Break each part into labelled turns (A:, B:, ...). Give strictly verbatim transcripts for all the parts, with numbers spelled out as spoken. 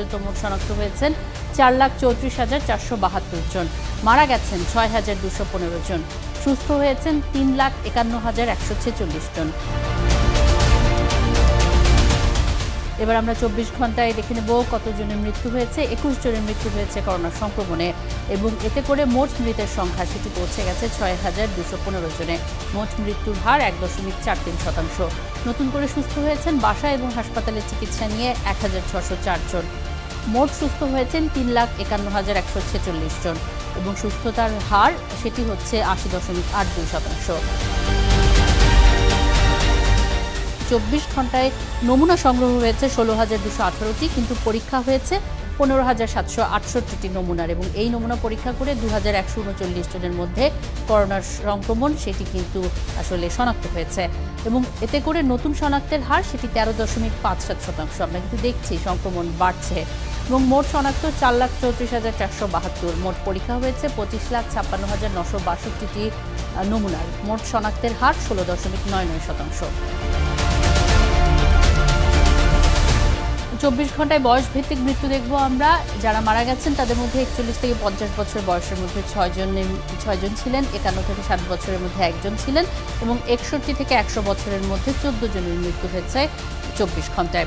A: পর্যন্ত মোট শনাক্ত হয়েছেন চার লাখ চৌত্রিশ হাজার চারশো বাহাত্তর জন, মারা গেছেন ছয় হাজার দুশো পনেরো জন, সুস্থ হয়েছেন তিন লাখ একান্ন হাজার একশো ছেচল্লিশ জন। এবার আমরা চব্বিশ ঘন্টায় দেখে নেব কতজনের মৃত্যু হয়েছে। একুশ জনের মৃত্যু হয়েছে করোনা সংক্রমণে এবং এতে করে মোট মৃতের সংখ্যা সেটি পৌঁছে গেছে ছয় হাজার দুশো পনেরো জনে। মোট মৃত্যুর হার এক দশমিক চার তিন শতাংশ। নতুন করে সুস্থ হয়েছেন বাসা এবং হাসপাতালে চিকিৎসা নিয়ে এক হাজার ছশো চার জন। মোট সুস্থ হয়েছেন তিন লাখ একান্ন হাজার একশো ছেচল্লিশ জন এবং সুস্থতার হার সেটি হচ্ছে আশি দশমিক আট দুই শতাংশ। চব্বিশ ঘন্টায় নমুনা সংগ্রহ হয়েছে ষোলো হাজার দুশো আঠারোটি, কিন্তু পরীক্ষা হয়েছে পনেরো হাজার সাতশো আটষট্টিটি নমুনার এবং এই নমুনা পরীক্ষা করে দু হাজার একশো উনচল্লিশ জনের মধ্যে করোনার সংক্রমণ সেটি কিন্তু আসলে শনাক্ত হয়েছে এবং এতে করে নতুন শনাক্তের হার সেটি তেরো দশমিক পাঁচ সাত শতাংশ। আমরা কিন্তু দেখছি সংক্রমণ বাড়ছে এবং মোট শনাক্ত চার লাখ চৌত্রিশ হাজার চারশো বাহাত্তর। মোট পরীক্ষা হয়েছে পঁচিশ লাখ ছাপ্পান্ন হাজার নশো বাষট্টিটি নমুনার। মোট শনাক্তের হার ষোলো দশমিক নয় নয় শতাংশ। চব্বিশ ঘন্টায় বয়স ভিত্তিক মৃত্যু দেখব আমরা। যারা মারা গেছেন তাদের মধ্যে একচল্লিশ থেকে পঞ্চাশ বছর বয়সের মধ্যে ছয় জন ছয় জন ছিলেন, একান্ন থেকে ষাট বছরের মধ্যে একজন ছিলেন এবং একষট্টি থেকে একশো বছরের মধ্যে চোদ্দ জনের মৃত্যু হয়েছে চব্বিশ ঘন্টায়।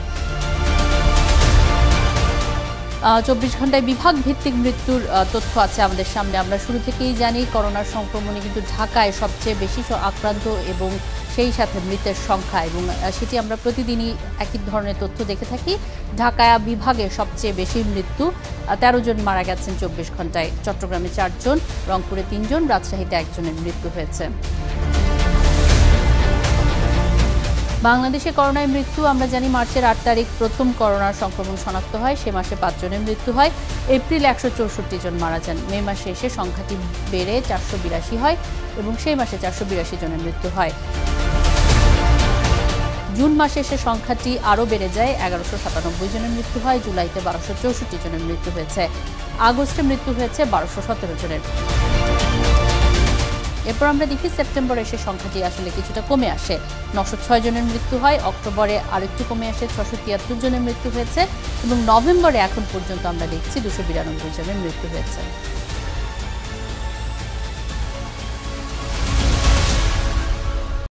A: চব্বিশ ঘন্টায় বিভাগ ভিত্তিক মৃত্যুর তথ্য আছে আমাদের সামনে। আমরা শুরু থেকেই জানি করোনার সংক্রমণে কিন্তু ঢাকায় সবচেয়ে বেশি আক্রান্ত এবং সেই সাথে মৃতের সংখ্যা, এবং সেটি আমরা প্রতিদিনই একই ধরনের তথ্য দেখে থাকি। ঢাকা বিভাগে সবচেয়ে বেশি মৃত্যু, তেরো জন মারা গেছেন চব্বিশ ঘন্টায়। চট্টগ্রামে চারজন, রংপুরে তিনজন, রাজশাহীতে একজনের মৃত্যু হয়েছে। বাংলাদেশে করোনায় মৃত্যু আমরা জানি মার্চের আট তারিখ প্রথম করোনার সংক্রমণ শনাক্ত হয়, সে মাসে পাঁচ জনের মৃত্যু হয়। এপ্রিল একশো চৌষট্টি জন মারা যান। মে মাসে এসে সংখ্যাটি বেড়ে চারশো বিরাশি হয় এবং সেই মাসে চারশো বিরাশি জনের মৃত্যু হয়। জুন মাসে এসে সংখ্যাটি আরও বেড়ে যায়, এগারোশো সাতানব্বই জনের মৃত্যু হয়। জুলাইতে বারোশো চৌষট্টি জনের মৃত্যু হয়েছে। আগস্টে মৃত্যু হয়েছে বারোশো সতেরো জনের। এরপর আমরা দেখি সেপ্টেম্বরে এসে সংখ্যাটি আসলে কিছুটা কমে আসে, নশো ছয় জনের মৃত্যু হয়। অক্টোবরে আরেকটু কমে আসে, ছশো তিয়াত্তর জনের মৃত্যু হয়েছে এবং নভেম্বরে এখন পর্যন্ত আমরা দেখছি দুশো বিরানব্বই জনের মৃত্যু হয়েছে।